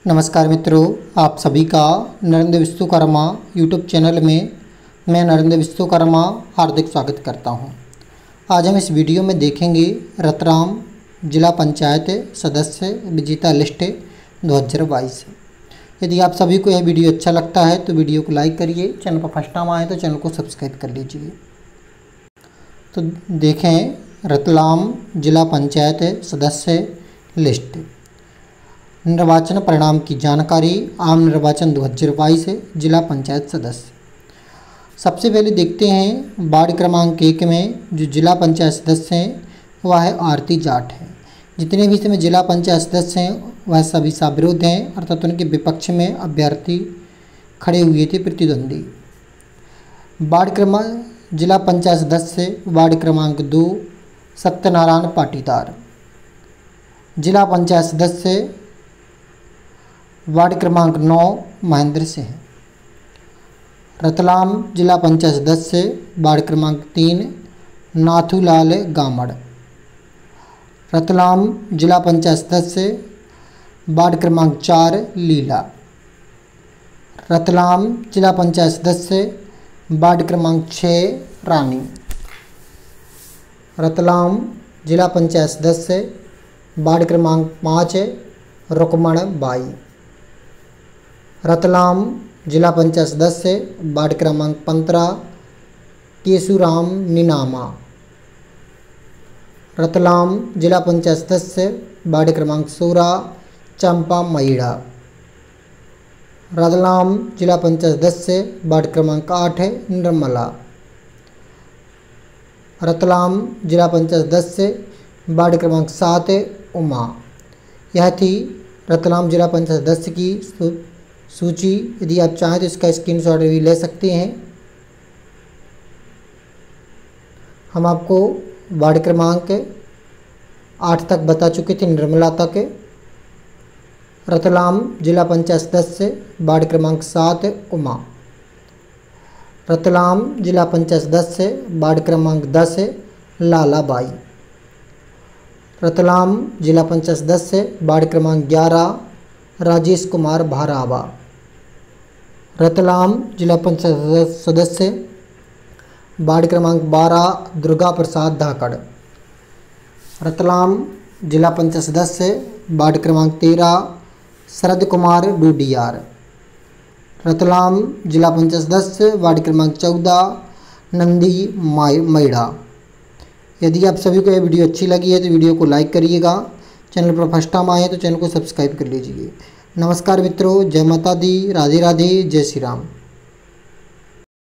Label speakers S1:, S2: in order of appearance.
S1: नमस्कार मित्रों, आप सभी का नरेंद्र विश्वकर्मा यूट्यूब चैनल में मैं नरेंद्र विश्वकर्मा हार्दिक स्वागत करता हूं। आज हम इस वीडियो में देखेंगे रतलाम जिला पंचायत सदस्य विजेता लिस्ट 2022। यदि आप सभी को यह वीडियो अच्छा लगता है तो वीडियो को लाइक करिए, चैनल पर फर्स्ट टाइम आए तो चैनल को सब्सक्राइब कर लीजिए। तो देखें रतलाम जिला पंचायत सदस्य लिस्ट। निर्वाचन परिणाम की जानकारी। आम निर्वाचन 2022 जिला पंचायत सदस्य। सबसे पहले देखते हैं वार्ड क्रमांक 1 में जो जिला पंचायत सदस्य हैं वह है आरती जाट है। जितने भी इसमें जिला पंचायत सदस्य हैं वह सभी सविरोध हैं, अर्थात उनके विपक्ष में अभ्यर्थी खड़े हुए थे प्रतिद्वंदी। वार्ड क्रमांक जिला पंचायत सदस्य वार्ड क्रमांक 2 सत्यनारायण पाटीदार। जिला पंचायत सदस्य वार्ड क्रमांक 9 महेंद्र सिंह। रतलाम जिला पंचायत सदस्य वार्ड क्रमांक 3 नाथूलाल गामड़। रतलाम जिला पंचायत सदस्य वार्ड क्रमांक 4 लीला। रतलाम जिला पंचायत सदस्य वार्ड क्रमांक 6 रानी। रतलाम जिला पंचायत सदस्य वार्ड क्रमांक 5 रुकमण बाई। रतलाम जिला पंचायत सदस्य वार्ड क्रमांक 15 केशुराम निनामा। रतलाम जिला पंचायत सदस्य वार्ड क्रमांक 16 चंपा मईड़ा। रतलाम जिला पंचायत सदस्य वार्ड क्रमांक 8 निर्मला। रतलाम जिला पंचायत सदस्य वार्ड क्रमांक 7 उमा। यह थी रतलाम जिला पंचायत सदस्य की सूची। यदि आप चाहें तो इसका स्क्रीनशॉट भी ले सकते हैं। हम आपको वार्ड क्रमांक 8 तक बता चुके थे, निर्मला तक। रतलाम जिला पंचायत सदस्य वार्ड क्रमांक 7 उमा। रतलाम जिला पंचायत सदस्य वार्ड क्रमांक 10 लालाबाई। रतलाम जिला पंचायत सदस्य वार्ड क्रमांक 11 राजेश कुमार भारावा। रतलाम जिला पंचायत सदस्य वार्ड क्रमांक 12 दुर्गा प्रसाद धाकड़। रतलाम जिला पंचायत सदस्य वार्ड क्रमांक 13 शरद कुमार डूडियार। रतलाम जिला पंचायत सदस्य वार्ड क्रमांक 14 नंदी मैड़ा। यदि आप सभी को यह वीडियो अच्छी लगी है तो वीडियो को लाइक करिएगा, चैनल पर फर्स्ट टाइम आए तो चैनल को सब्सक्राइब कर लीजिए। नमस्कार मित्रों, जय माता दी, राधे राधे, जय श्री राम।